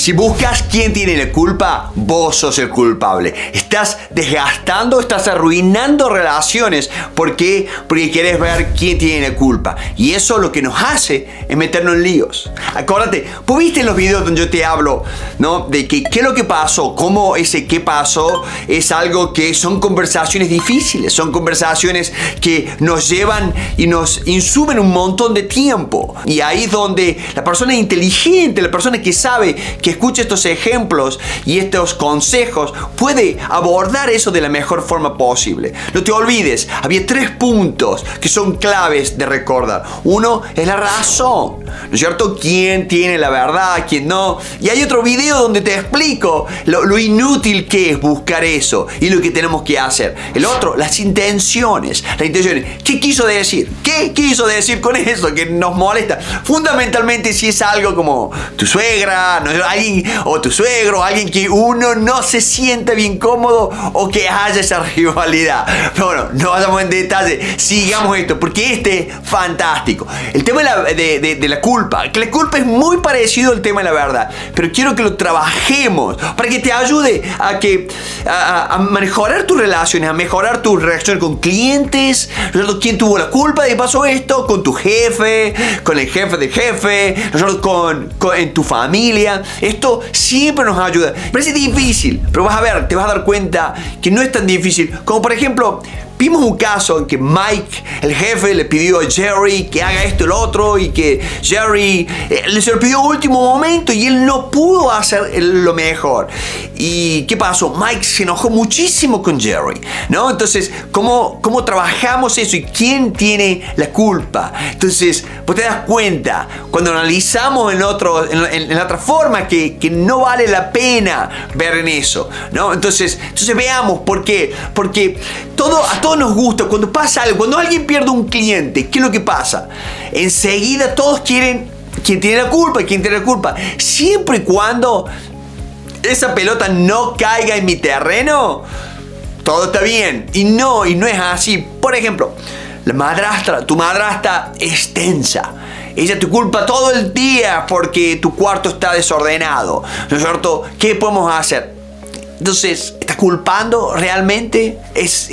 Si buscas quién tiene la culpa, vos sos el culpable. Estás desgastando, estás arruinando relaciones. ¿Por qué? Porque querés ver quién tiene la culpa. Y eso lo que nos hace es meternos en líos. Acuérdate, ¿vos viste en los videos donde yo te hablo, ¿no? De qué es lo que pasó? Cómo ese qué pasó es algo que son conversaciones difíciles. Son conversaciones que nos llevan y nos insumen un montón de tiempo. Y ahí es donde la persona inteligente, la persona que sabe, que escucha estos ejemplos y estos consejos, puede abordar eso de la mejor forma posible. No te olvides, había 3 puntos que son claves de recordar. Uno es la razón, ¿no es cierto? ¿Quién tiene la verdad? ¿Quién no? Y hay otro video donde te explico lo inútil que es buscar eso y lo que tenemos que hacer. El otro, las intenciones. Las intenciones. ¿Qué quiso decir? ¿Qué quiso decir con eso que nos molesta? Fundamentalmente, si es algo como tu suegra, ¿no? Alguien, o tu suegro, alguien que uno no se siente bien cómodo o que haya esa rivalidad. Pero bueno, no vayamos en detalle. Sigamos esto, porque este es fantástico. El tema de la culpa. Que la culpa es muy parecido al tema de la verdad. Pero quiero que lo trabajemos para que te ayude a mejorar tus relaciones, a mejorar tu relación con clientes. ¿No? ¿Quién tuvo la culpa de que pasó esto? Con tu jefe, con el jefe del jefe, ¿no? En tu familia. Esto siempre nos ayuda. Parece difícil, pero vas a ver, te vas a dar cuenta que no es tan difícil. Como por ejemplo, vimos un caso en que Mike, el jefe, le pidió a Jerry que haga esto y lo otro, y que Jerry se lo pidió a último momento y él no pudo hacer lo mejor. ¿Y qué pasó? Mike se enojó muchísimo con Jerry, ¿no? Entonces, ¿cómo trabajamos eso y quién tiene la culpa? Entonces, pues te das cuenta cuando analizamos en la otra forma que no vale la pena ver en eso, ¿no? Entonces veamos por qué. Porque a todos nos gusta cuando pasa algo, cuando alguien pierde un cliente, ¿qué es lo que pasa? Enseguida todos quieren quién tiene la culpa, quién tiene la culpa. Siempre y cuando esa pelota no caiga en mi terreno, todo está bien. Y no es así. Por ejemplo, tu madrastra es tensa. Ella te culpa todo el día porque tu cuarto está desordenado, ¿no es cierto? ¿Qué podemos hacer? Entonces, ¿estás culpando realmente? ¿Es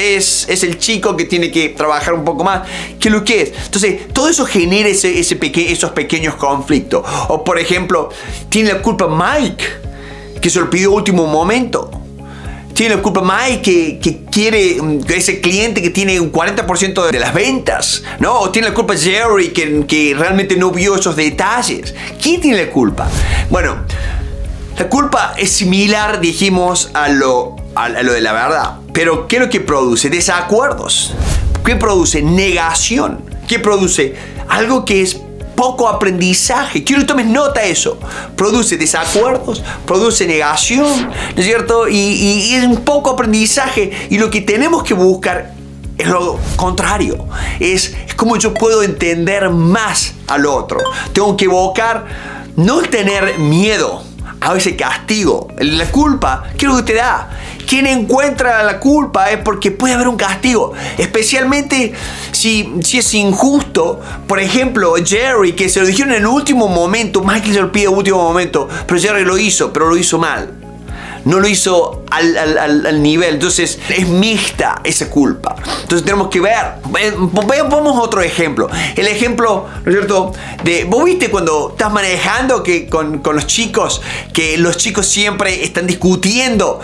el chico que tiene que trabajar un poco más? ¿Qué es lo que es? Entonces, todo eso genera esos pequeños conflictos. O, por ejemplo, ¿tiene la culpa Mike, que se lo pidió a último momento? ¿Tiene la culpa Mike que quiere ese cliente que tiene un 40% de las ventas? ¿No? ¿O tiene la culpa Jerry que realmente no vio esos detalles? ¿Quién tiene la culpa? Bueno, la culpa es similar, dijimos, a lo de la verdad. Pero ¿qué es lo que produce? Desacuerdos. ¿Qué produce? Negación. ¿Qué produce? Algo que es poco aprendizaje. Quiero que tomes nota de eso. Produce desacuerdos, produce negación, ¿no es cierto? Y es un poco aprendizaje. Y lo que tenemos que buscar es lo contrario. Es como yo puedo entender más al otro. Tengo que evocar, no tener miedo a ese castigo. La culpa, ¿qué es lo que te da? Quien encuentra la culpa es porque puede haber un castigo, especialmente si es injusto. Por ejemplo, Jerry, que se lo dijeron en el último momento, Michael se lo pide en el último momento, pero Jerry lo hizo, pero lo hizo mal. No lo hizo al nivel. Entonces es mixta esa culpa. Entonces tenemos que ver. Vamos a otro ejemplo. El ejemplo, ¿no es cierto? ¿Vos viste cuando estás manejando que con los chicos, que los chicos siempre están discutiendo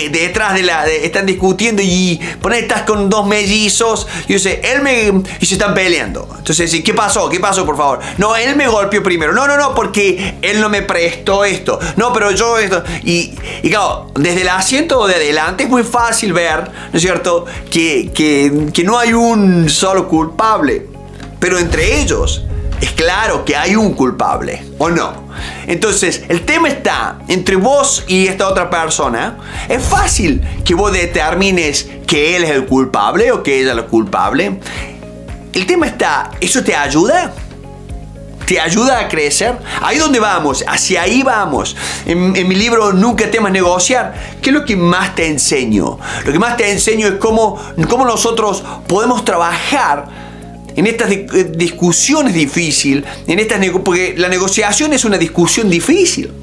están discutiendo y estás con 2 mellizos y se están peleando? Entonces, ¿qué pasó? ¿Qué pasó, por favor? No, él me golpeó primero. No, porque él no me prestó esto. No, pero yo esto. Y claro, desde el asiento de adelante es muy fácil ver, ¿no es cierto?, que no hay un solo culpable. Pero entre ellos es claro que hay un culpable, ¿o no? Entonces, el tema está entre vos y esta otra persona. Es fácil que vos determines que él es el culpable o que ella es la culpable. El tema está, ¿eso te ayuda? ¿Te ayuda a crecer? Ahí donde vamos, hacia ahí vamos. En mi libro Nunca temas negociar, ¿qué es lo que más te enseño? Lo que más te enseño es cómo nosotros podemos trabajar en estas discusiones difíciles, porque la negociación es una discusión difícil.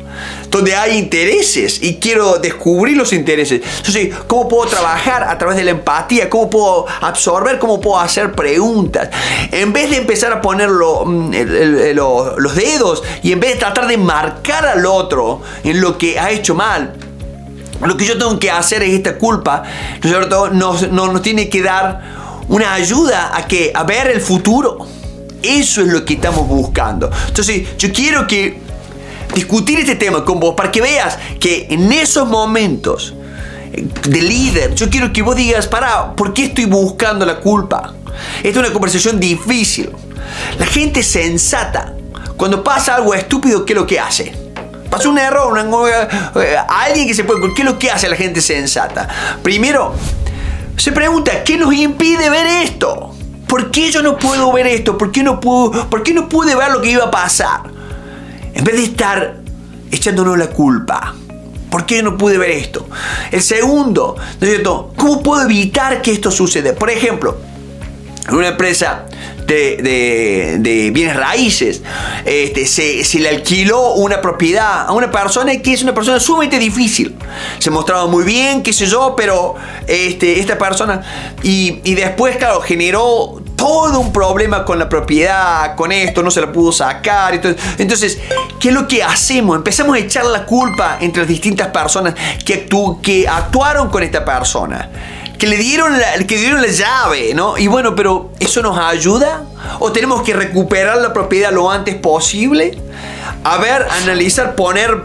donde hay intereses y quiero descubrir los intereses. Entonces, ¿cómo puedo trabajar a través de la empatía? ¿Cómo puedo absorber? ¿Cómo puedo hacer preguntas? En vez de empezar a poner los dedos y en vez de tratar de marcar al otro en lo que ha hecho mal, lo que yo tengo que hacer es esta culpa, ¿no es cierto? Nos tiene que dar una ayuda a ver el futuro. Eso es lo que estamos buscando. Entonces, yo quiero discutir este tema con vos para que veas que en esos momentos de líder, yo quiero que vos digas, ¿por qué estoy buscando la culpa? Esta es una conversación difícil. La gente sensata, cuando pasa algo estúpido, ¿qué es lo que hace? Pasa un error, alguien que se puede... ¿Qué es lo que hace la gente sensata? Primero, se pregunta, ¿qué nos impide ver esto? ¿Por qué yo no puedo ver esto? ¿Por qué no pude ver lo que iba a pasar? En vez de estar echándonos la culpa. ¿Por qué no pude ver esto? El segundo, ¿no es cierto? ¿Cómo puedo evitar que esto suceda? Por ejemplo, en una empresa de bienes raíces, se le alquiló una propiedad a una persona que es una persona sumamente difícil. Se mostraba muy bien, qué sé yo, pero esta persona... Y después, claro, generó todo un problema con la propiedad, con esto, no se la pudo sacar. Entonces, ¿qué es lo que hacemos? Empezamos a echar la culpa entre las distintas personas que actuaron con esta persona, que dieron la llave, ¿no? Y bueno, pero ¿eso nos ayuda? ¿O tenemos que recuperar la propiedad lo antes posible? A ver, analizar, poner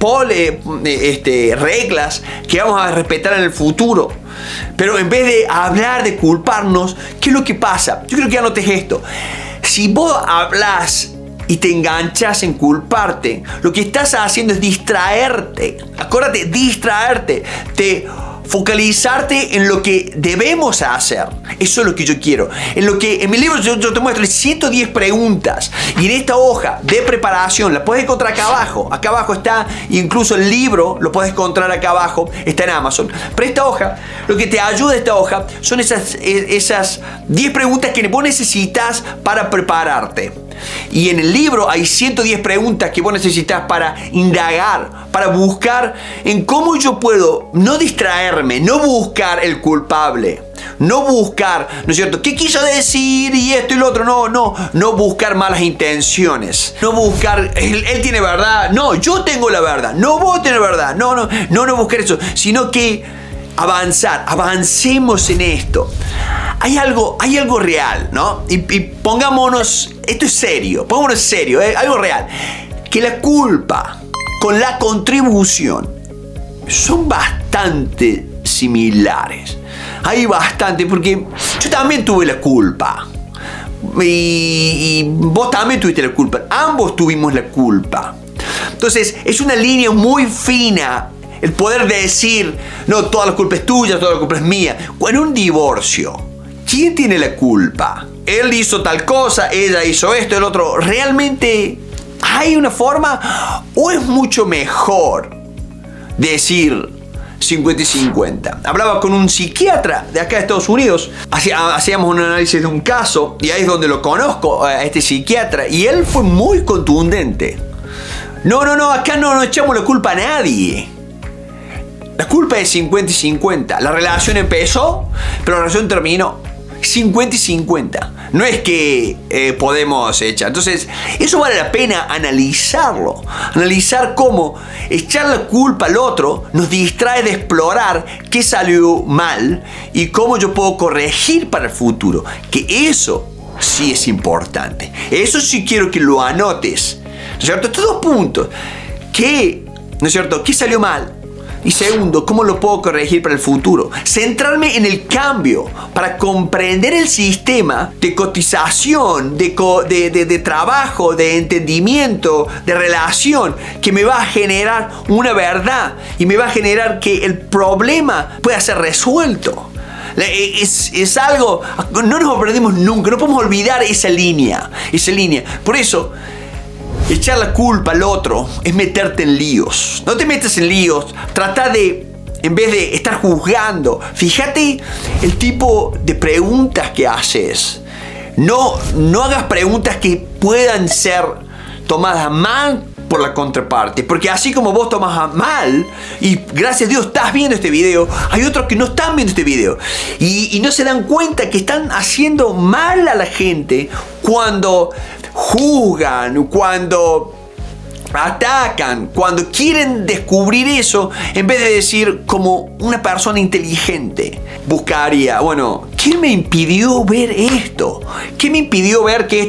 reglas que vamos a respetar en el futuro. Pero en vez de hablar de culparnos, ¿qué es lo que pasa? Yo creo que anotes esto. Si vos hablas y te enganchas en culparte, lo que estás haciendo es distraerte. Acuérdate, distraerte. Focalizarte en lo que debemos hacer. Eso es lo que yo quiero. En mi libro yo te muestro 110 preguntas. Y en esta hoja de preparación, la puedes encontrar acá abajo. Acá abajo está, incluso el libro lo puedes encontrar acá abajo. Está en Amazon. Pero esta hoja, lo que te ayuda esta hoja son esas 10 preguntas que vos necesitas para prepararte. Y en el libro hay 110 preguntas que vos necesitas para indagar, para buscar en cómo yo puedo no distraerme, no buscar el culpable, no buscar, ¿no es cierto?, qué quiso decir y esto y lo otro, no buscar malas intenciones, no buscar, él tiene verdad, no, yo tengo la verdad, no vos tenés verdad, no buscar eso, sino que avancemos en esto. Hay algo real, ¿no? Y pongámonos, esto es serio, pongámonos serio, algo real. Que la culpa con la contribución son bastante similares. Hay bastante, porque yo también tuve la culpa. Y vos también tuviste la culpa. Ambos tuvimos la culpa. Entonces, es una línea muy fina el poder decir, no, toda la culpa es tuya, toda la culpa es mía. En un divorcio, ¿quién tiene la culpa? Él hizo tal cosa, ella hizo esto, el otro. ¿Realmente hay una forma? ¿O es mucho mejor decir 50 y 50? Hablaba con un psiquiatra de acá de Estados Unidos. Hacíamos un análisis de un caso y ahí es donde lo conozco, a este psiquiatra. Y él fue muy contundente. No, acá no echamos la culpa a nadie. La culpa es 50 y 50. La relación empezó, pero la relación terminó. 50 y 50. No es que podemos echar. Entonces, eso vale la pena analizarlo. Analizar cómo echar la culpa al otro nos distrae de explorar qué salió mal y cómo yo puedo corregir para el futuro. Que eso sí es importante. Eso sí quiero que lo anotes. ¿No es cierto? Estos dos puntos. ¿No es cierto? ¿Qué salió mal? Y segundo, ¿cómo lo puedo corregir para el futuro? Centrarme en el cambio para comprender el sistema de cotización, de trabajo, de entendimiento, de relación, que me va a generar una verdad y me va a generar que el problema pueda ser resuelto. Es algo, no nos perdemos nunca, no podemos olvidar esa línea. Por eso, echar la culpa al otro es meterte en líos. No te metas en líos. Trata de, en vez de estar juzgando, fíjate el tipo de preguntas que haces. No hagas preguntas que puedan ser tomadas mal por la contraparte, porque así como vos tomas a mal, y gracias a Dios estás viendo este video, hay otros que no están viendo este video y no se dan cuenta que están haciendo mal a la gente cuando juzgan, cuando atacan, cuando quieren descubrir eso, en vez de decir como una persona inteligente buscaría, bueno, ¿qué me impidió ver esto? ¿Qué me impidió ver que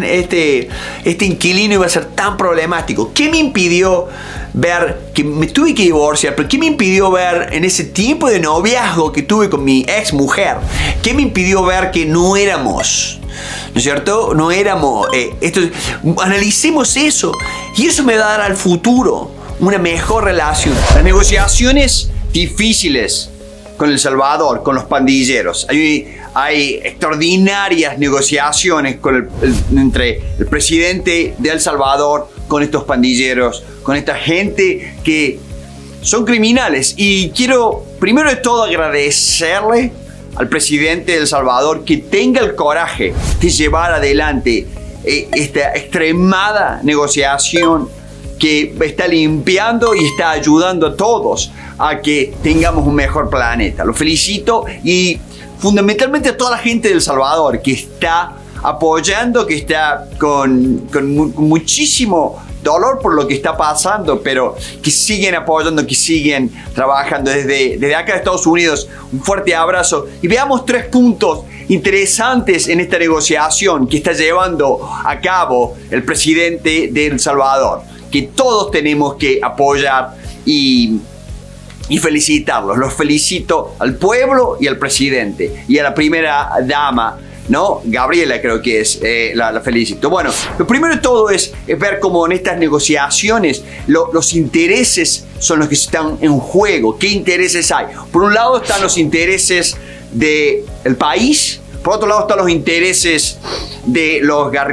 este inquilino iba a ser tan problemático? ¿Qué me impidió ver que me tuve que divorciar? ¿Pero qué me impidió ver en ese tiempo de noviazgo que tuve con mi ex mujer? ¿Qué me impidió ver que no éramos? ¿No es cierto? No éramos. Analicemos eso y eso me va a dar al futuro una mejor relación. Las negociaciones difíciles con El Salvador, con los pandilleros. Hay extraordinarias negociaciones entre el presidente de El Salvador con estos pandilleros, con esta gente que son criminales. Y quiero primero de todo agradecerle al presidente de El Salvador que tenga el coraje de llevar adelante esta extremada negociación que está limpiando y está ayudando a todos a que tengamos un mejor planeta. Lo felicito y fundamentalmente a toda la gente de El Salvador que está apoyando, que está con muchísimo dolor por lo que está pasando, pero que siguen apoyando, que siguen trabajando desde acá de Estados Unidos. Un fuerte abrazo y veamos 3 puntos interesantes en esta negociación que está llevando a cabo el presidente de El Salvador, que todos tenemos que apoyar y felicitarlos. Los felicito al pueblo y al presidente y a la primera dama, ¿no? Gabriela creo que es, la felicito. Bueno, lo primero de todo es ver cómo en estas negociaciones los intereses son los que están en juego. ¿Qué intereses hay? Por un lado están los intereses del país, por otro lado están los intereses de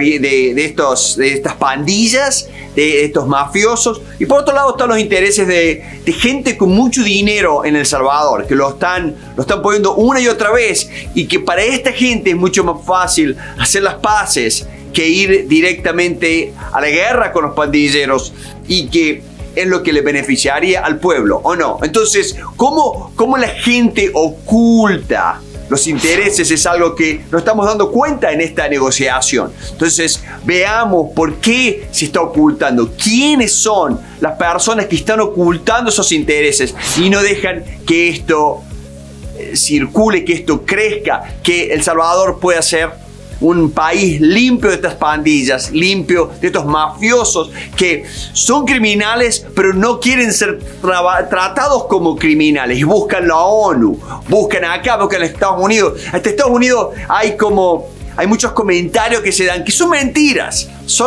estas pandillas, de estos mafiosos, y por otro lado están los intereses de gente con mucho dinero en El Salvador, que lo están poniendo una y otra vez, y que para esta gente es mucho más fácil hacer las paces que ir directamente a la guerra con los pandilleros, y que es lo que le beneficiaría al pueblo, ¿o no? Entonces, ¿cómo la gente oculta los intereses? Es algo que nos estamos dando cuenta en esta negociación. Entonces, veamos por qué se está ocultando. ¿Quiénes son las personas que están ocultando esos intereses y no dejan que esto circule, que esto crezca, que El Salvador pueda ser un país limpio de estas pandillas, limpio de estos mafiosos que son criminales pero no quieren ser tratados como criminales y buscan la ONU, buscan acá, buscan Estados Unidos? Hasta Estados Unidos hay muchos comentarios que se dan que son mentiras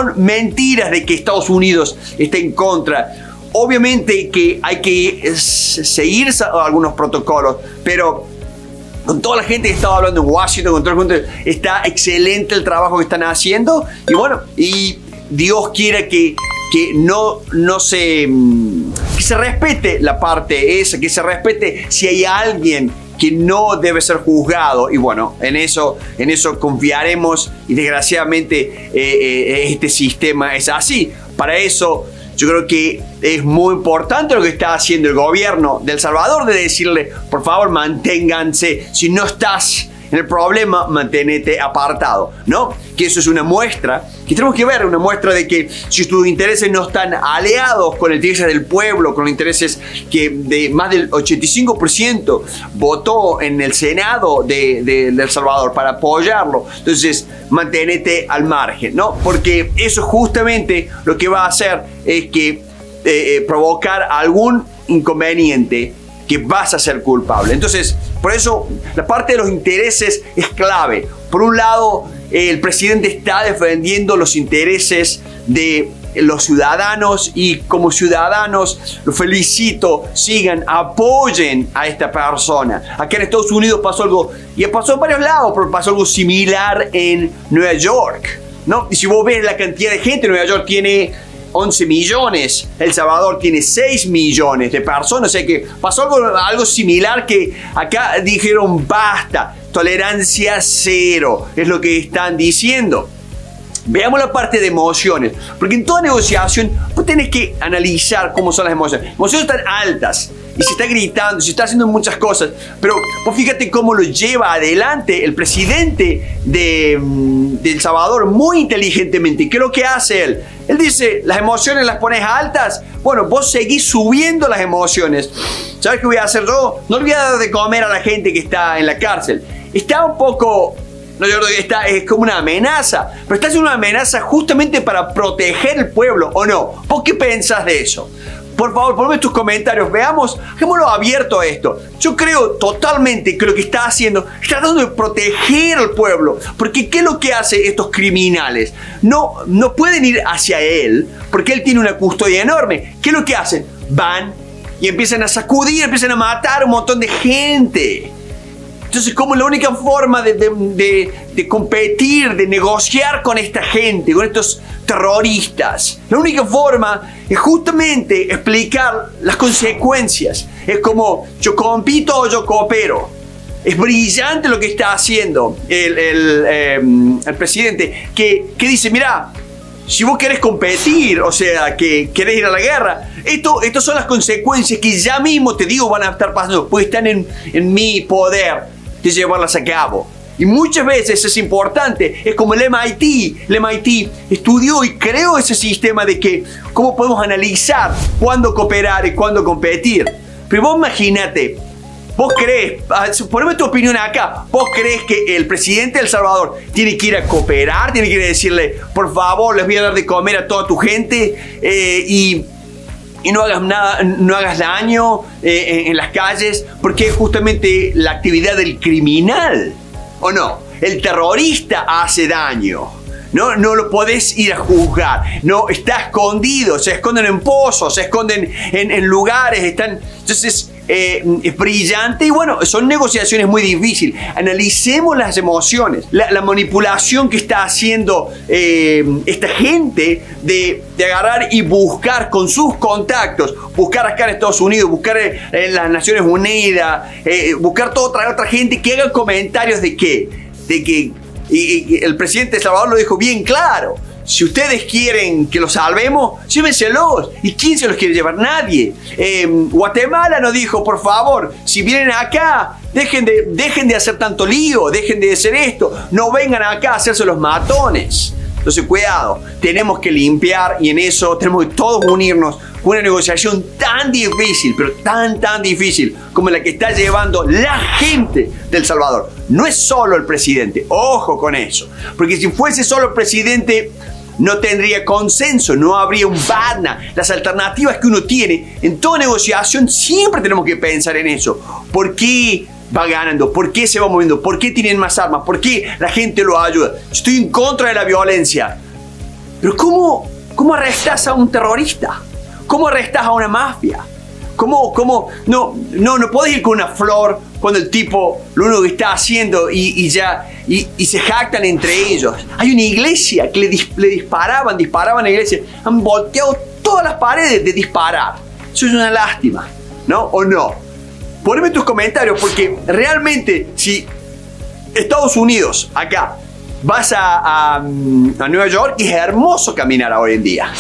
de que Estados Unidos está en contra. Obviamente que hay que seguir algunos protocolos, pero con toda la gente que estaba hablando en Washington, con todo el mundo, está excelente el trabajo que están haciendo. Y bueno, y Dios quiera que se respete la parte esa, que se respete si hay alguien que no debe ser juzgado. Y bueno, en eso confiaremos, y desgraciadamente este sistema es así. Para eso yo creo que es muy importante lo que está haciendo el gobierno de El Salvador, de decirle, por favor, manténganse, si no estás en el problema, manténete apartado, ¿no? Que eso es una muestra, que tenemos que ver, una muestra de que si tus intereses no están aliados con los intereses del pueblo, con los intereses que de más del 85% votó en el Senado de El Salvador para apoyarlo, entonces manténete al margen, ¿no? Porque eso justamente lo que va a hacer es que provocar algún inconveniente que vas a ser culpable. Entonces, por eso la parte de los intereses es clave. Por un lado, el presidente está defendiendo los intereses de los ciudadanos, y como ciudadanos los felicito, sigan, apoyen a esta persona. Acá en Estados Unidos pasó algo, y pasó en varios lados, pero pasó algo similar en Nueva York, ¿no? Y si vos ves la cantidad de gente, Nueva York tiene 11 millones, El Salvador tiene 6 millones de personas, o sea que pasó algo similar, que acá dijeron basta, tolerancia cero, es lo que están diciendo. veamos la parte de emociones, porque en toda negociación vos tenés que analizar cómo son las emociones. Las emociones están altas y se está gritando, se está haciendo muchas cosas, pero vos fíjate cómo lo lleva adelante el presidente de El Salvador muy inteligentemente. ¿Qué es lo que hace él? Él dice, las emociones las pones altas, bueno, vos seguís subiendo las emociones. ¿Sabes qué voy a hacer yo? No le voy a dar de comer a la gente que está en la cárcel. Está un poco... No, yo creo que es como una amenaza, pero está haciendo una amenaza justamente para proteger el pueblo, ¿o no? ¿Vos qué pensás de eso? Por favor, ponme tus comentarios, veamos, dejémoslo abierto a esto. Yo creo totalmente que lo que está haciendo, está tratando de proteger al pueblo, porque ¿qué es lo que hacen estos criminales? No pueden ir hacia él, porque él tiene una custodia enorme. ¿Qué es lo que hacen? Van y empiezan a sacudir, empiezan a matar a un montón de gente. Entonces, como la única forma de competir, de negociar con esta gente, con estos terroristas, la única forma es justamente explicar las consecuencias. Es como, yo compito o yo coopero. Es brillante lo que está haciendo el presidente, que dice, mira, si vos querés competir, o sea, que querés ir a la guerra, estas son las consecuencias que ya mismo te digo van a estar pasando, porque están en mi poder de llevarlas a cabo. Y muchas veces es importante, es como el MIT estudió y creó ese sistema de que cómo podemos analizar cuándo cooperar y cuándo competir. Pero vos imagínate, vos crees, poneme tu opinión acá, vos crees que el presidente de El Salvador tiene que ir a cooperar, tiene que ir a decirle, por favor, les voy a dar de comer a toda tu gente y no hagas nada, no hagas daño en las calles, porque es justamente la actividad del criminal, ¿o no? El terrorista hace daño. No lo podés ir a juzgar. No, está escondido, se esconden en pozos, se esconden en lugares, entonces es brillante y bueno, son negociaciones muy difíciles. Analicemos las emociones, la manipulación que está haciendo esta gente de agarrar y buscar con sus contactos, buscar acá en Estados Unidos, buscar en las Naciones Unidas, buscar toda otra gente que haga comentarios de que y el presidente de El Salvador lo dijo bien claro. Si ustedes quieren que los salvemos, llévenselos. ¿Y quién se los quiere llevar? Nadie. Guatemala nos dijo, por favor, si vienen acá, dejen de hacer tanto lío, dejen de hacer esto. No vengan acá a hacerse los matones. Entonces, cuidado, tenemos que limpiar y en eso tenemos que todos unirnos. Una negociación tan difícil, pero tan difícil como la que está llevando la gente de El Salvador. No es solo el presidente, ojo con eso. Porque si fuese solo el presidente, no tendría consenso, no habría un BATNA. Las alternativas que uno tiene en toda negociación, siempre tenemos que pensar en eso. ¿Por qué va ganando? ¿Por qué se va moviendo? ¿Por qué tienen más armas? ¿Por qué la gente lo ayuda? Estoy en contra de la violencia. Pero ¿cómo arrestas a un terrorista? ¿Cómo arrestas a una mafia? ¿Cómo? No podés ir con una flor cuando el tipo lo único que está haciendo y se jactan entre ellos. Hay una iglesia que le disparaban a la iglesia. Han volteado todas las paredes de disparar. Eso es una lástima, ¿no? ¿O no? Poneme tus comentarios porque realmente si Estados Unidos, acá, vas a Nueva York y es hermoso caminar hoy en día.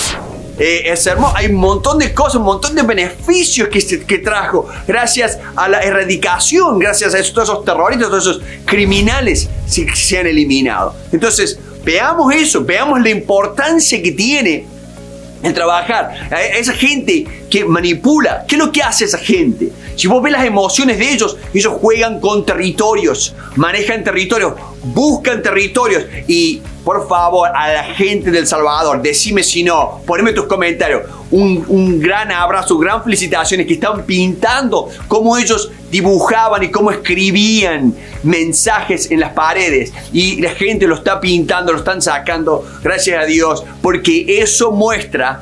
Es hermoso, hay un montón de cosas, un montón de beneficios que trajo gracias a la erradicación, gracias a todos esos terroristas, todos esos criminales se han eliminado. Entonces, veamos eso, veamos la importancia que tiene el trabajar. Esa gente que manipula, ¿qué es lo que hace esa gente? Si vos ves las emociones de ellos juegan con territorios, manejan territorios, buscan territorios y por favor, a la gente de El Salvador, decime si no, poneme tus comentarios. Un gran abrazo, gran felicitaciones que están pintando cómo ellos dibujaban y cómo escribían mensajes en las paredes. Y la gente lo está pintando, lo están sacando, gracias a Dios, porque eso muestra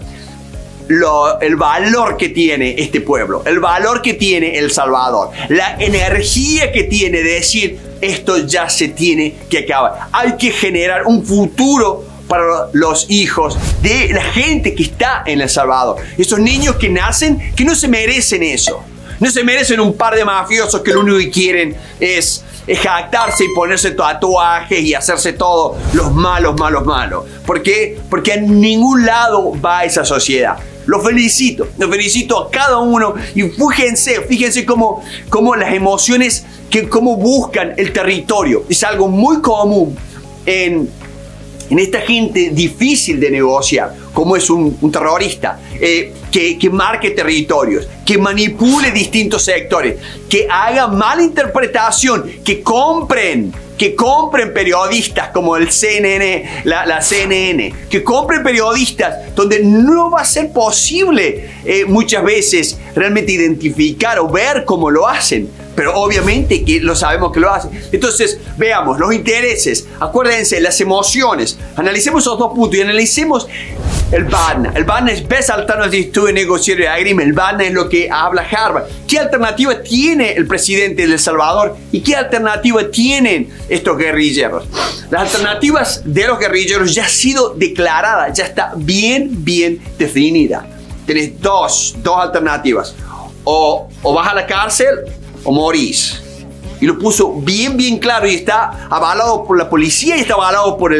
el valor que tiene este pueblo, el valor que tiene El Salvador, la energía que tiene de decir, esto ya se tiene que acabar. Hay que generar un futuro para los hijos de la gente que está en El Salvador. Esos niños que nacen, que no se merecen eso. No se merecen un par de mafiosos que lo único que quieren es es jactarse y ponerse tatuajes y hacerse todo los malos. ¿Por qué? Porque a ningún lado va esa sociedad. Los felicito a cada uno y fíjense cómo las emociones, cómo buscan el territorio. Es algo muy común en esta gente difícil de negociar, como es un terrorista, que marque territorios, que manipule distintos sectores, que haga mala interpretación, que compren periodistas como el CNN, la CNN, que compren periodistas donde no va a ser posible muchas veces realmente identificar o ver cómo lo hacen. Pero obviamente que lo sabemos que lo hacen. Entonces, veamos los intereses, acuérdense, las emociones. Analicemos esos dos puntos y analicemos el BANA. El BANA es Best Alternative Negotiating Agreement. El BANA es lo que habla Harvard. ¿Qué alternativa tiene el presidente de El Salvador? ¿Y qué alternativa tienen estos guerrilleros? Las alternativas de los guerrilleros ya ha sido declarada, ya está bien definida. Tenés dos alternativas. O vas a la cárcel o morís. Y lo puso bien claro y está avalado por la policía y está avalado por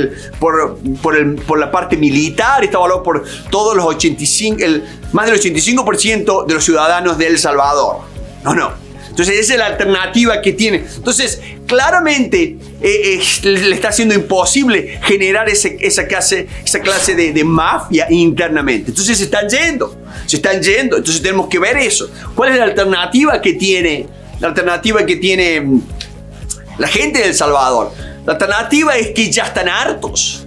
la parte militar, está avalado por todos los más del 85% de los ciudadanos de El Salvador. No. Entonces esa es la alternativa que tiene. Entonces claramente le está siendo imposible generar esa clase de mafia internamente. Entonces se están yendo. Entonces tenemos que ver eso. ¿Cuál es la alternativa que tiene? La alternativa que tiene la gente de El Salvador. La alternativa es que ya están hartos.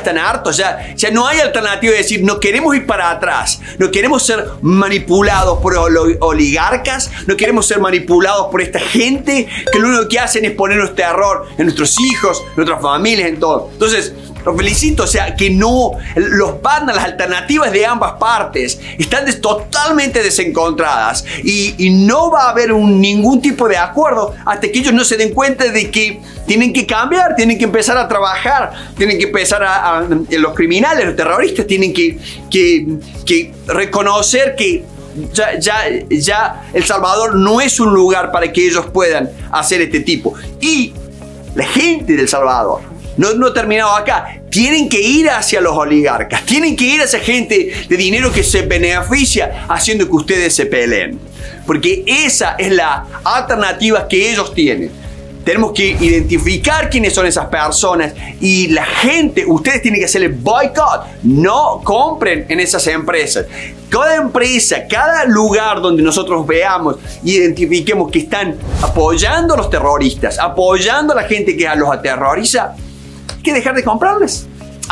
Ya no hay alternativa de decir no queremos ir para atrás, no queremos ser manipulados por oligarcas, no queremos ser manipulados por esta gente que lo único que hacen es ponernos terror en nuestros hijos, en nuestras familias, en todo. Entonces, los felicito, o sea, que no, los bandas, las alternativas de ambas partes están totalmente desencontradas y no va a haber ningún tipo de acuerdo hasta que ellos no se den cuenta de que tienen que cambiar, tienen que empezar a trabajar, tienen que empezar los criminales, los terroristas tienen que reconocer que ya El Salvador no es un lugar para que ellos puedan hacer este tipo. Y la gente de El Salvador no ha terminado acá. Tienen que ir hacia los oligarcas, tienen que ir a esa gente de dinero que se beneficia haciendo que ustedes se peleen. Porque esa es la alternativa que ellos tienen. Tenemos que identificar quiénes son esas personas y la gente, ustedes tienen que hacerle boicot. No compren en esas empresas. Cada empresa, cada lugar donde nosotros veamos, identifiquemos que están apoyando a los terroristas, apoyando a la gente que los aterroriza, hay que dejar de comprarles.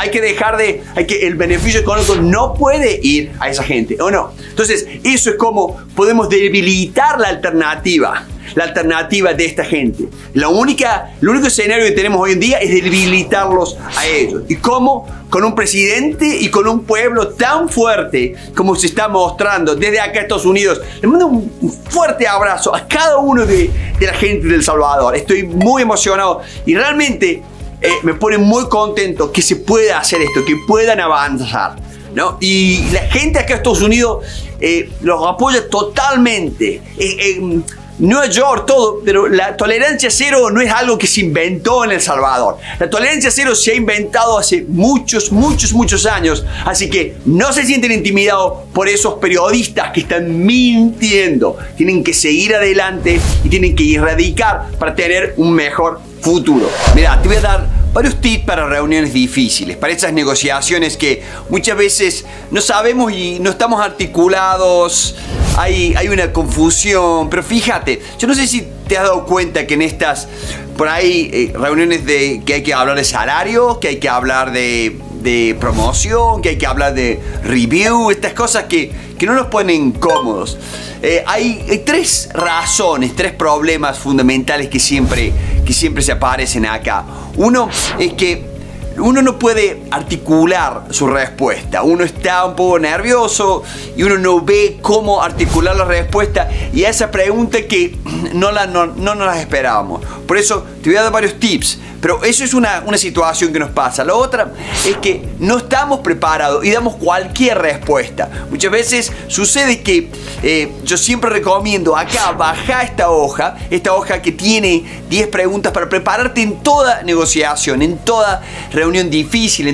El beneficio económico no puede ir a esa gente, ¿o no? Entonces, eso es como podemos debilitar la alternativa de esta gente. El único escenario que tenemos hoy en día es debilitarlos a ellos. ¿Y cómo? Con un presidente y con un pueblo tan fuerte como se está mostrando desde acá Estados Unidos. Les mando un fuerte abrazo a cada uno de la gente de El Salvador. Estoy muy emocionado y realmente me pone muy contento que se pueda hacer esto, que puedan avanzar, ¿no? Y la gente acá en Estados Unidos los apoya totalmente. Nueva York, todo, pero la tolerancia cero no es algo que se inventó en El Salvador. La tolerancia cero se ha inventado hace muchos años, así que no se sienten intimidados por esos periodistas que están mintiendo. Tienen que seguir adelante y tienen que erradicar para tener un mejor futuro. Mira, te voy a dar varios tips para reuniones difíciles, para esas negociaciones que muchas veces no sabemos y no estamos articulados. Hay una confusión, pero fíjate, yo no sé si te has dado cuenta que en estas, por ahí, reuniones que hay que hablar de salario, que hay que hablar de promoción, que hay que hablar de review, estas cosas que no nos ponen cómodos. Hay tres razones, tres problemas fundamentales que siempre se aparecen acá. Uno es que uno no puede articular su respuesta. Uno está un poco nervioso y uno no ve cómo articular la respuesta y a esa pregunta que no nos las esperábamos. Por eso te voy a dar varios tips Pero eso es una situación que nos pasa. La otra es que no estamos preparados y damos cualquier respuesta. Muchas veces sucede que yo siempre recomiendo acá, baja esta hoja que tiene 10 preguntas para prepararte en toda negociación, en toda reunión difícil,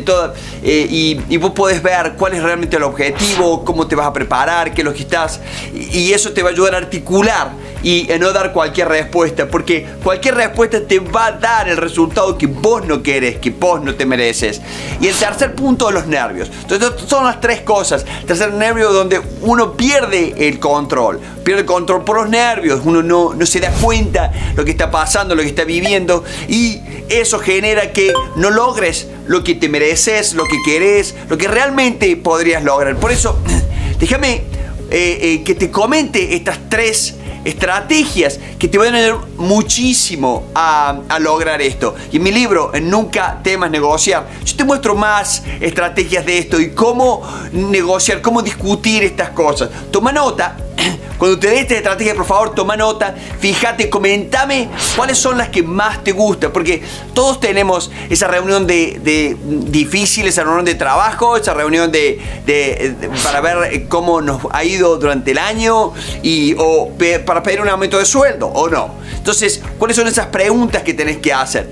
y vos podés ver cuál es realmente el objetivo, cómo te vas a preparar, qué es lo que estás, y eso te va a ayudar a articular y a no dar cualquier respuesta, porque cualquier respuesta te va a dar el resultado que vos no querés, que vos no te mereces. Y el tercer punto, los nervios. Entonces son las 3 cosas. El tercer nervio, donde uno pierde el control por los nervios, uno no se da cuenta lo que está pasando, lo que está viviendo, y eso genera que no logres lo que te mereces, lo que querés, lo que realmente podrías lograr. Por eso, déjame que te comente estas 3 estrategias que te van a ayudar muchísimo a lograr esto. Y en mi libro, Nunca temas negociar, yo te muestro más estrategias de esto y cómo negociar, cómo discutir estas cosas. Toma nota. Cuando te dé esta estrategia, por favor, toma nota, fíjate, coméntame cuáles son las que más te gustan, porque todos tenemos esa reunión de difícil, esa reunión de trabajo, esa reunión para ver cómo nos ha ido durante el año o para pedir un aumento de sueldo o no. Entonces, ¿cuáles son esas preguntas que tenés que hacer?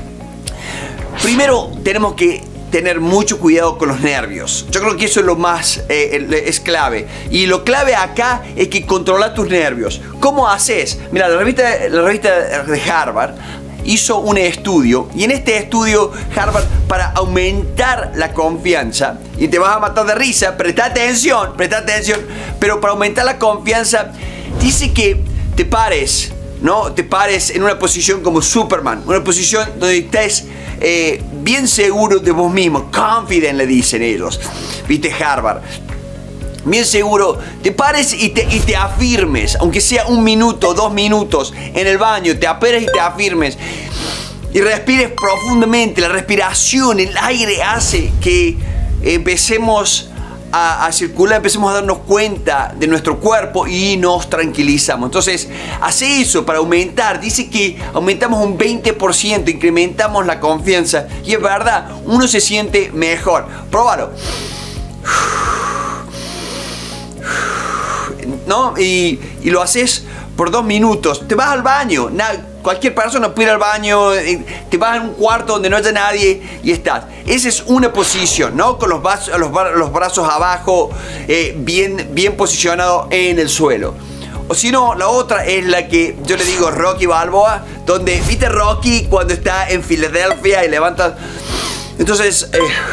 Primero, tenemos que tener mucho cuidado con los nervios. Yo creo que eso es lo más, es clave. Y lo clave acá es que controla tus nervios. ¿Cómo haces? Mira, la revista de Harvard hizo un estudio, y en este estudio Harvard, para aumentar la confianza, y te vas a matar de risa, presta atención, pero para aumentar la confianza, dice que te pares, ¿no? Te pares en una posición como Superman, una posición donde estés bien seguro de vos mismo, confident le dicen ellos, viste, Harvard, bien seguro, te pares y te afirmes, aunque sea 1 minuto, 2 minutos en el baño, te aperes y te afirmes y respires profundamente. La respiración, el aire hace que empecemos a circular, empecemos a darnos cuenta de nuestro cuerpo y nos tranquilizamos. Entonces, hace eso para aumentar. Dice que aumentamos un 20%, incrementamos la confianza. Y es verdad, uno se siente mejor. Próbalo. ¿No? Y lo haces por 2 minutos. Te vas al baño. Cualquier persona puede ir al baño, te vas a un cuarto donde no haya nadie y estás. Esa es una posición, ¿no? Con los brazos abajo, bien posicionado en el suelo. O si no, la otra es la que yo le digo Rocky Balboa, donde, ¿viste Rocky cuando está en Filadelfia y levanta? Entonces,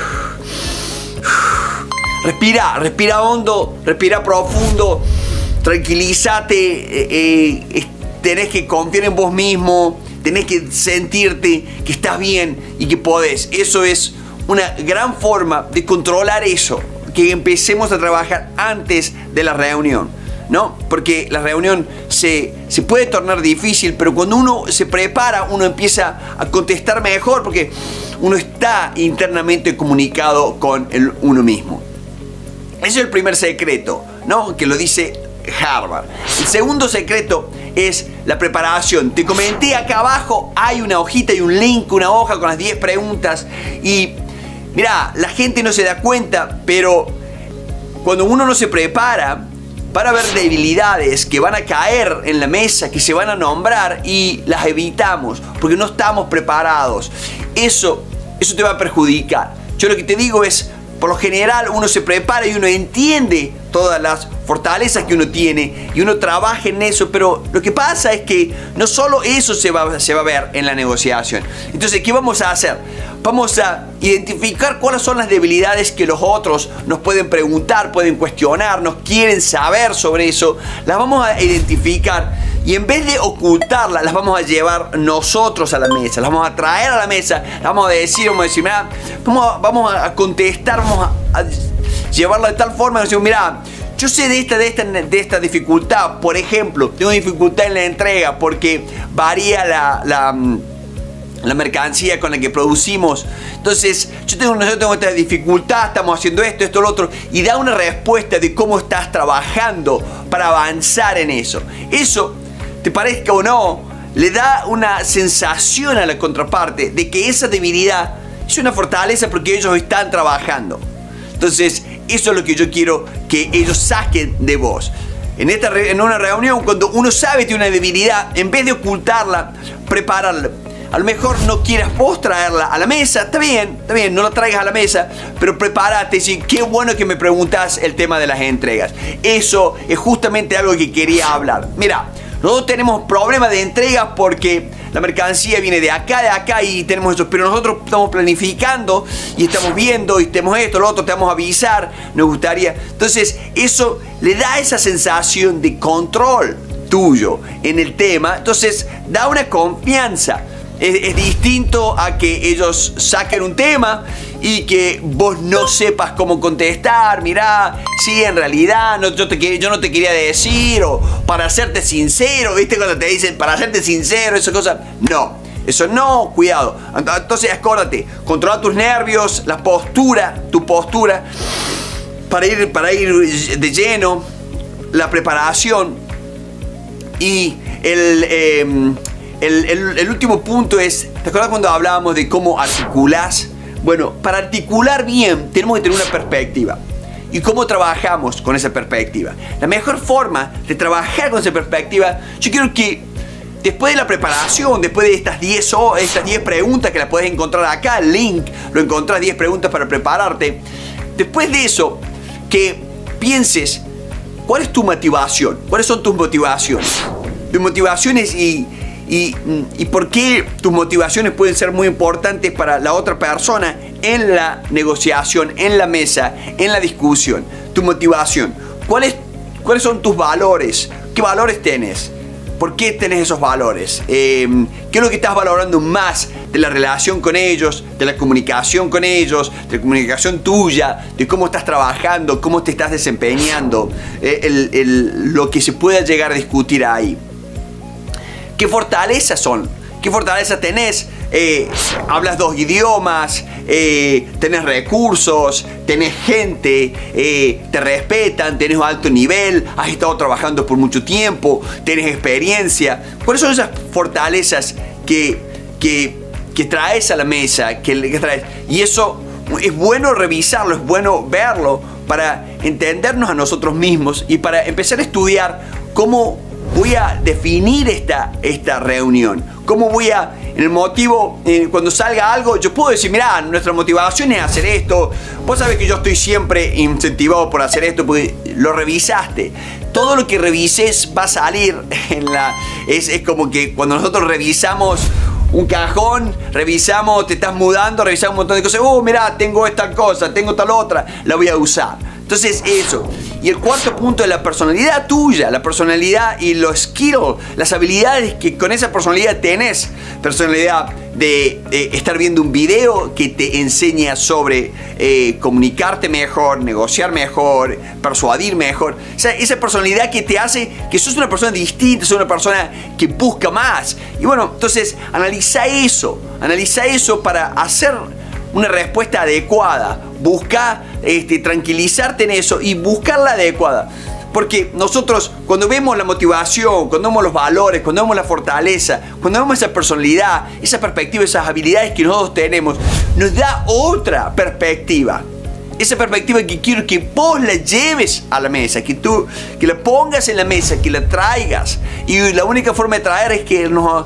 respira hondo, respira profundo, tranquilízate. Tenés que confiar en vos mismo, tenés que sentirte que estás bien y que podés. Eso es una gran forma de controlar eso, que empecemos a trabajar antes de la reunión, ¿no? Porque la reunión se puede tornar difícil, pero cuando uno se prepara, uno empieza a contestar mejor, porque uno está internamente comunicado con uno mismo. Ese es el primer secreto, ¿no? Que lo dice Harvard. El segundo secreto es la preparación. Te comenté acá abajo, hay una hojita y un link, una hoja con las 10 preguntas. Y mira, la gente no se da cuenta, pero cuando uno no se prepara, van a haber debilidades que van a caer en la mesa, que se van a nombrar y las evitamos porque no estamos preparados. Eso te va a perjudicar. Yo lo que te digo es, por lo general uno se prepara y uno entiende todas las fortalezas que uno tiene y uno trabaja en eso, pero lo que pasa es que no solo eso se va a ver en la negociación. Entonces, ¿qué vamos a hacer? Vamos a identificar cuáles son las debilidades que los otros nos pueden preguntar, pueden cuestionarnos, quieren saber sobre eso. Las vamos a identificar y en vez de ocultarlas, las vamos a llevar nosotros a la mesa, las vamos a traer a la mesa, las vamos a decir, mira, vamos a contestar, vamos a llevarla de tal forma que decimos, mira, yo sé de esta dificultad. Por ejemplo, tengo dificultad en la entrega porque varía la mercancía con la que producimos. Entonces, nosotros tengo esta dificultad, estamos haciendo esto, lo otro, y da una respuesta de cómo estás trabajando para avanzar en eso. Eso, te parezca o no, le da una sensación a la contraparte de que esa debilidad es una fortaleza porque ellos están trabajando. Entonces, eso es lo que yo quiero que ellos saquen de vos. En una reunión, cuando uno sabe que tiene una debilidad, en vez de ocultarla, prepararla. A lo mejor no quieras vos traerla a la mesa, está bien, no la traigas a la mesa, pero prepárate, sí, qué bueno que me preguntás el tema de las entregas. Eso es justamente algo que quería hablar. Mira, nosotros tenemos problemas de entregas porque la mercancía viene de acá y tenemos eso, pero nosotros estamos planificando y estamos viendo y tenemos esto, lo otro, te vamos a avisar, nos gustaría. Entonces, eso le da esa sensación de control tuyo en el tema, entonces da una confianza. Es distinto a que ellos saquen un tema y que vos no sepas cómo contestar. Mirá, sí, en realidad yo no te quería decir, o para serte sincero, ¿viste? Cuando te dicen para serte sincero, esas cosas. No, eso no, cuidado. Entonces, acuérdate, controla tus nervios, tu postura, para ir de lleno, la preparación y el último punto es, ¿te acuerdas cuando hablábamos de cómo articulás? Bueno, para articular bien tenemos que tener una perspectiva. ¿Y cómo trabajamos con esa perspectiva? La mejor forma de trabajar con esa perspectiva, yo quiero que después de la preparación, después de estas 10 preguntas que las puedes encontrar acá, el link, lo encontrás, 10 preguntas para prepararte. Después de eso, que pienses, ¿cuál es tu motivación? ¿Cuáles son tus motivaciones? Tus motivaciones y por qué tus motivaciones pueden ser muy importantes para la otra persona en la negociación, en la mesa, en la discusión. Tu motivación. ¿Cuáles son tus valores? ¿Qué valores tenés? ¿Por qué tenés esos valores? ¿Qué es lo que estás valorando más de la relación con ellos, de la comunicación con ellos, de la comunicación tuya, de cómo estás trabajando, cómo te estás desempeñando, lo que se pueda llegar a discutir ahí? ¿Qué fortalezas son? ¿Qué fortalezas tenés? Hablas 2 idiomas, tenés recursos, tenés gente, te respetan, tenés un alto nivel, has estado trabajando por mucho tiempo, tenés experiencia. ¿Cuáles son esas fortalezas que traes a la mesa? Que traes? Y eso es bueno revisarlo, es bueno verlo para entendernos a nosotros mismos y para empezar a estudiar cómo voy a definir esta reunión. ¿Cómo voy a, en el motivo, cuando salga algo, yo puedo decir, mirá, nuestra motivación es hacer esto. Vos sabés que yo estoy siempre incentivado por hacer esto porque lo revisaste. Todo lo que revises va a salir es como que cuando nosotros revisamos un cajón, revisamos, te estás mudando, revisamos un montón de cosas. Mirá, tengo esta cosa, tengo tal otra, la voy a usar. Entonces, eso. Y el cuarto punto es la personalidad tuya, la personalidad y los skills, las habilidades que con esa personalidad tenés. Personalidad de estar viendo un video que te enseña sobre comunicarte mejor, negociar mejor, persuadir mejor. O sea, esa personalidad que te hace que sos una persona distinta, sos una persona que busca más. Y bueno, entonces analiza eso para hacer una respuesta adecuada. Busca tranquilizarte en eso y buscar la adecuada. Porque nosotros, cuando vemos la motivación, cuando vemos los valores, cuando vemos la fortaleza, cuando vemos esa personalidad, esa perspectiva, esas habilidades que nosotros tenemos, nos da otra perspectiva. Esa perspectiva que quiero que vos la lleves a la mesa, que la pongas en la mesa, que la traigas. Y la única forma de traer es que nos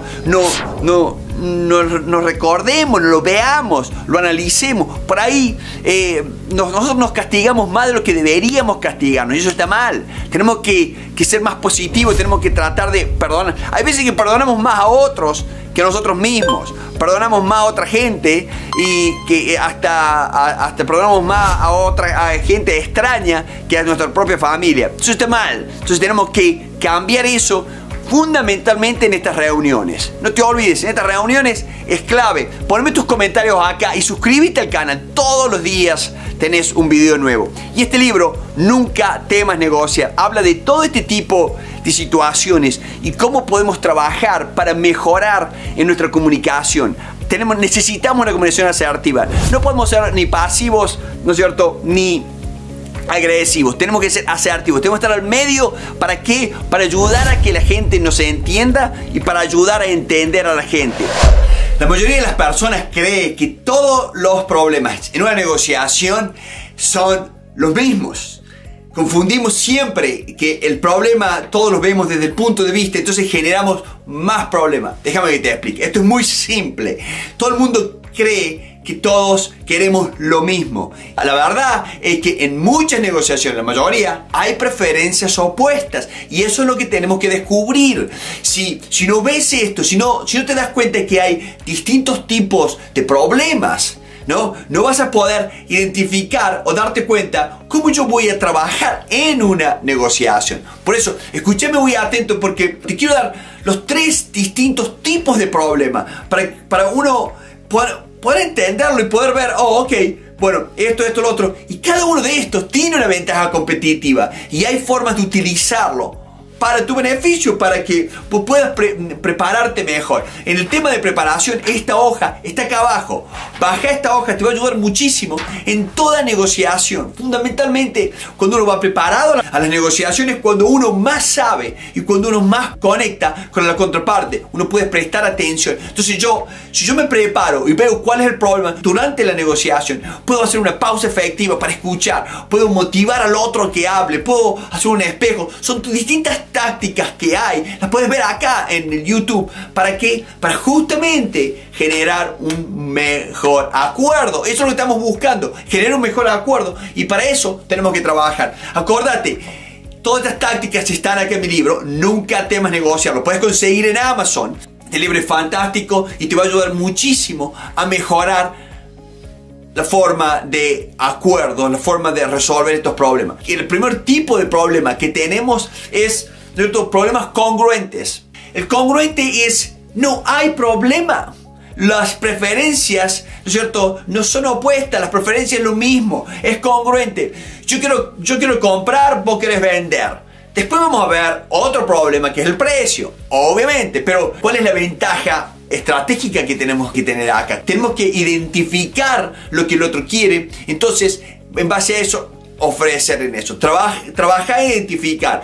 recordemos, lo veamos, lo analicemos. Por ahí nosotros nos castigamos más de lo que deberíamos castigarnos y eso está mal. Tenemos que ser más positivos, tenemos que tratar de perdonar. Hay veces que perdonamos más a otros que a nosotros mismos, perdonamos más a otra gente y que hasta perdonamos más a gente extraña que a nuestra propia familia. Eso está mal. Entonces tenemos que cambiar eso fundamentalmente en estas reuniones. No te olvides, en estas reuniones es clave. Ponme tus comentarios acá y suscríbete al canal. Todos los días tenés un video nuevo. Y este libro, Nunca temas negociar, habla de todo este tipo de situaciones y cómo podemos trabajar para mejorar en nuestra comunicación. Necesitamos una comunicación asertiva. No podemos ser ni pasivos, ¿no es cierto? Ni agresivos, tenemos que ser asertivos, tenemos que estar al medio. ¿Para qué? Para ayudar a que la gente nos entienda y para ayudar a entender a la gente. La mayoría de las personas cree que todos los problemas en una negociación son los mismos. Confundimos siempre que el problema todos lo vemos desde el punto de vista, entonces generamos más problemas. Déjame que te explique. Esto es muy simple. Todo el mundo cree que todos queremos lo mismo. La verdad es que en muchas negociaciones, la mayoría, hay preferencias opuestas. Y eso es lo que tenemos que descubrir. Si no ves esto, si no te das cuenta de que hay distintos tipos de problemas, no vas a poder identificar o darte cuenta cómo yo voy a trabajar en una negociación. Por eso, escúchame muy atento porque te quiero dar los 3 distintos tipos de problemas para uno poder entenderlo y poder ver, ok, bueno, esto, lo otro. Y cada uno de estos tiene una ventaja competitiva y hay formas de utilizarlo para tu beneficio, para que puedas prepararte mejor. En el tema de preparación, esta hoja está acá abajo. Baja esta hoja, te va a ayudar muchísimo en toda negociación. Fundamentalmente, cuando uno va preparado a las negociaciones, cuando uno más sabe y cuando uno más conecta con la contraparte, uno puede prestar atención. Entonces si yo me preparo y veo cuál es el problema durante la negociación, puedo hacer una pausa efectiva para escuchar, puedo motivar al otro a que hable, puedo hacer un espejo. Son distintas tácticas que hay, las puedes ver acá en el YouTube. ¿Para qué? Para justamente generar un mejor acuerdo. Eso es lo que estamos buscando, generar un mejor acuerdo, y para eso tenemos que trabajar. Acordate, todas estas tácticas están aquí en mi libro, Nunca temas negociar. Lo puedes conseguir en Amazon. El libro es fantástico y te va a ayudar muchísimo a mejorar la forma de acuerdo, la forma de resolver estos problemas. Y el primer tipo de problema que tenemos es problemas congruentes. El congruente es: no hay problema. Las preferencias, ¿no es cierto?, no son opuestas. Las preferencias es lo mismo. Es congruente. Yo quiero comprar, vos querés vender. Después vamos a ver otro problema que es el precio, obviamente. Pero ¿cuál es la ventaja estratégica que tenemos que tener acá? Tenemos que identificar lo que el otro quiere. Entonces, en base a eso, ofrecer en eso. Trabajar e identificar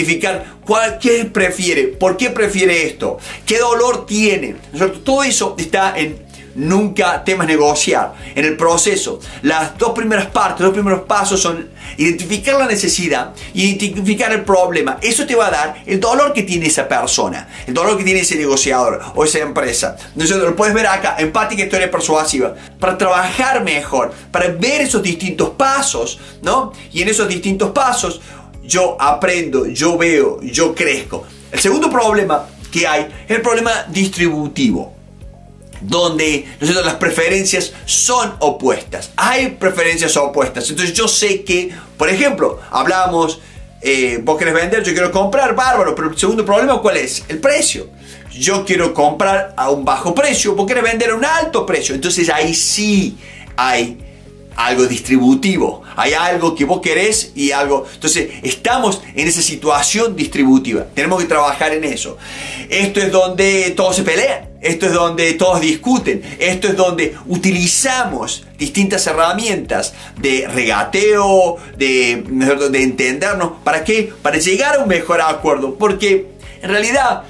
qué prefiere, por qué prefiere esto, qué dolor tiene. Todo eso está en Nunca temas negociar. En el proceso, las dos primeras partes, los primeros pasos son identificar la necesidad y identificar el problema. Eso te va a dar el dolor que tiene esa persona, el dolor que tiene ese negociador o esa empresa. Entonces lo puedes ver acá, empática, historia persuasiva, para trabajar mejor, para ver esos distintos pasos, ¿no? Y en esos distintos pasos yo aprendo, yo veo, yo crezco. El segundo problema que hay es el problema distributivo, donde las preferencias son opuestas. Hay preferencias opuestas. Entonces yo sé que, por ejemplo, hablábamos, vos querés vender, yo quiero comprar, bárbaro. Pero el segundo problema, ¿cuál es? El precio. Yo quiero comprar a un bajo precio, vos querés vender a un alto precio. Entonces ahí sí hay algo distributivo, hay algo que vos querés y algo. Entonces estamos en esa situación distributiva, tenemos que trabajar en eso. Esto es donde todos se pelean, esto es donde todos discuten, esto es donde utilizamos distintas herramientas de regateo, de entendernos. ¿Para qué? Para llegar a un mejor acuerdo, porque en realidad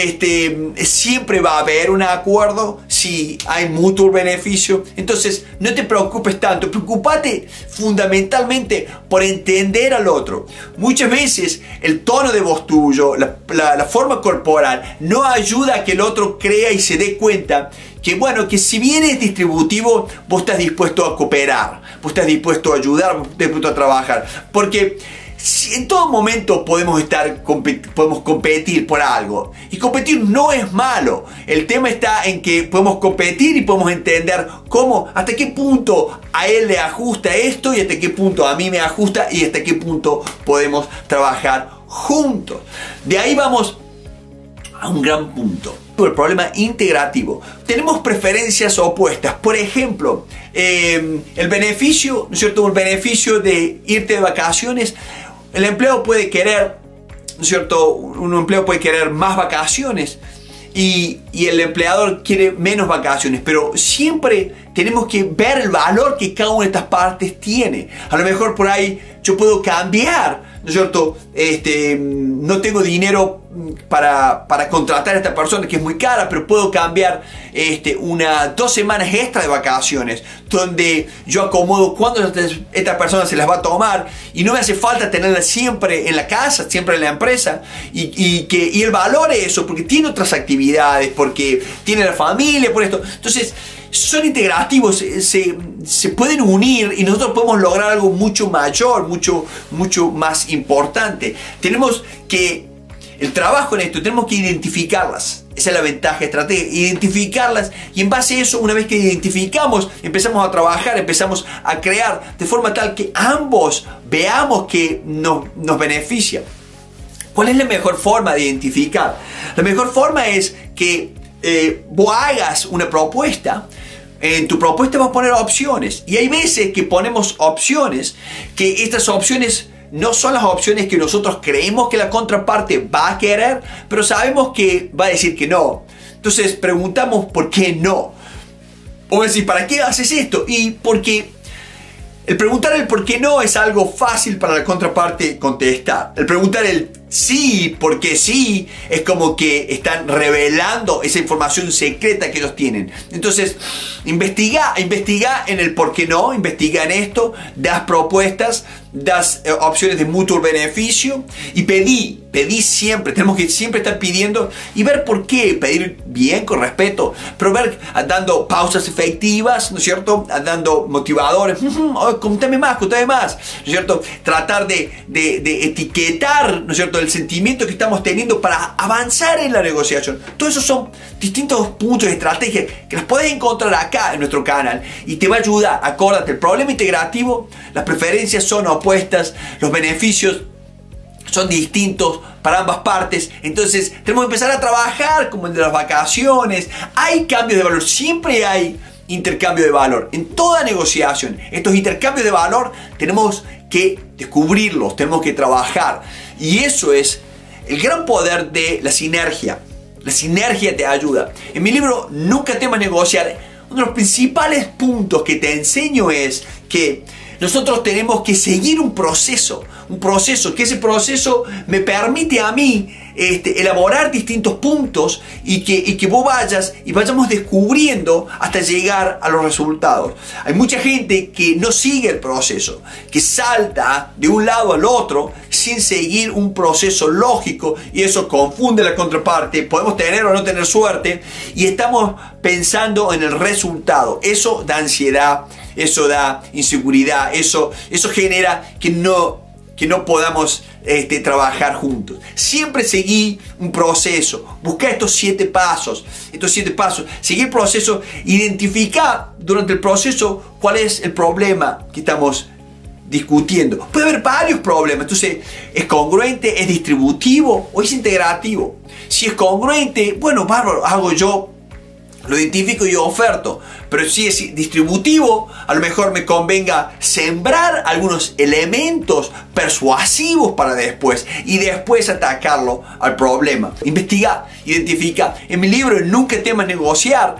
siempre va a haber un acuerdo si hay mutuo beneficio. Entonces no te preocupes tanto, preocúpate fundamentalmente por entender al otro. Muchas veces el tono de voz tuyo, la forma corporal no ayuda a que el otro crea y se dé cuenta que, bueno, que si bien es distributivo, vos estás dispuesto a cooperar, vos estás dispuesto a ayudar, vos estás dispuesto a trabajar, porque en todo momento podemos competir por algo, y competir no es malo. El tema está en que podemos competir y podemos entender cómo, hasta qué punto a él le ajusta esto y hasta qué punto a mí me ajusta y hasta qué punto podemos trabajar juntos. De ahí vamos a un gran punto, el problema integrativo. Tenemos preferencias opuestas. Por ejemplo, el beneficio, ¿no es cierto?, el beneficio de irte de vacaciones. El empleado puede querer, ¿no es cierto?, un empleado puede querer más vacaciones y el empleador quiere menos vacaciones, pero siempre tenemos que ver el valor que cada una de estas partes tiene. A lo mejor por ahí yo puedo cambiar, ¿no es cierto? No tengo dinero para contratar a esta persona que es muy cara, pero puedo cambiar 2 semanas extra de vacaciones, donde yo acomodo cuándo esta persona se las va a tomar y no me hace falta tenerla siempre en la casa, siempre en la empresa, y él valore eso porque tiene otras actividades, porque tiene la familia, por esto. Entonces, son integrativos, se pueden unir y nosotros podemos lograr algo mucho mayor, mucho más importante. Tenemos que, el trabajo en esto, tenemos que identificarlas. Esa es la ventaja estratégica, identificarlas, y en base a eso, una vez que identificamos, empezamos a trabajar, empezamos a crear de forma tal que ambos veamos que nos beneficia. ¿Cuál es la mejor forma de identificar? La mejor forma es que vos hagas una propuesta. En tu propuesta vas a poner opciones, y hay veces que ponemos opciones, que estas opciones no son las opciones que nosotros creemos que la contraparte va a querer, pero sabemos que va a decir que no. Entonces preguntamos por qué no. O decir, ¿para qué haces esto? Y porque el preguntar el por qué no es algo fácil para la contraparte contestar. El preguntar el sí, porque sí, es como que están revelando esa información secreta que ellos tienen. Entonces, investiga en el por qué no, investiga en esto, das propuestas, das opciones de mutuo beneficio y pedí siempre. Tenemos que siempre estar pidiendo y ver por qué, pedir bien, con respeto, pero ver dando pausas efectivas, ¿no es cierto? Dando motivadores, contame más, ¿no es cierto? Tratar de etiquetar, ¿no es cierto?, el sentimiento que estamos teniendo para avanzar en la negociación. Todos esos son distintos puntos de estrategia que los puedes encontrar acá en nuestro canal y te va a ayudar. Acuérdate, el problema integrativo, las preferencias son opuestas, los beneficios son distintos para ambas partes. Entonces tenemos que empezar a trabajar como el de las vacaciones. Hay cambios de valor, siempre hay intercambio de valor en toda negociación. Estos intercambios de valor tenemos que descubrirlos, tenemos que trabajar, y eso es el gran poder de la sinergia. La sinergia te ayuda. En mi libro Nunca temas negociar, uno de los principales puntos que te enseño es que nosotros tenemos que seguir un proceso, que ese proceso me permite a mí elaborar distintos puntos y que vos vayamos descubriendo hasta llegar a los resultados. Hay mucha gente que no sigue el proceso, que salta de un lado al otro sin seguir un proceso lógico, y eso confunde a la contraparte. Podemos tener o no tener suerte y estamos pensando en el resultado. Eso da ansiedad, eso da inseguridad, eso genera que no podamos trabajar juntos. Siempre seguí un proceso, busca estos 7 pasos, seguir el proceso, identificar durante el proceso cuál es el problema que estamos discutiendo. Puede haber varios problemas, entonces, ¿es congruente, es distributivo o es integrativo? Si es congruente, bueno, bárbaro, hago yo, lo identifico y yo oferto. Pero si es distributivo, a lo mejor me convenga sembrar algunos elementos persuasivos para después, y después atacarlo al problema. Investiga, identifica. En mi libro Nunca temas negociar,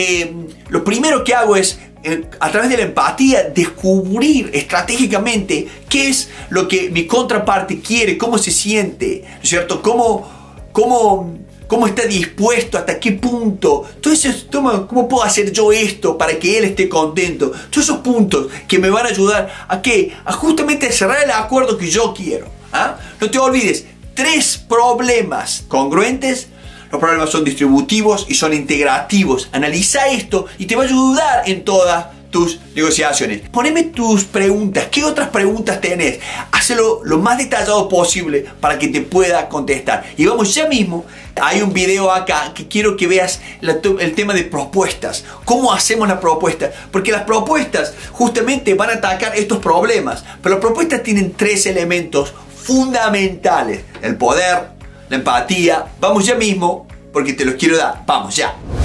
lo primero que hago es, a través de la empatía, descubrir estratégicamente qué es lo que mi contraparte quiere, cómo se siente, ¿no es cierto? ¿Cómo está dispuesto? ¿Hasta qué punto? Todo eso, ¿cómo puedo hacer yo esto para que él esté contento? Todos esos puntos que me van a ayudar ¿a qué? A justamente cerrar el acuerdo que yo quiero. ¿Ah? No te olvides, 3 problemas congruentes. Los problemas son distributivos y son integrativos. Analiza esto y te va a ayudar en todas tus negociaciones. Poneme tus preguntas. ¿Qué otras preguntas tenés? Hazlo lo más detallado posible para que te pueda contestar. Y vamos ya mismo. Hay un video acá que quiero que veas el tema de propuestas. ¿Cómo hacemos la propuesta? Porque las propuestas justamente van a atacar estos problemas. Pero las propuestas tienen 3 elementos fundamentales: el poder, la empatía. Vamos ya mismo porque te los quiero dar. Vamos ya.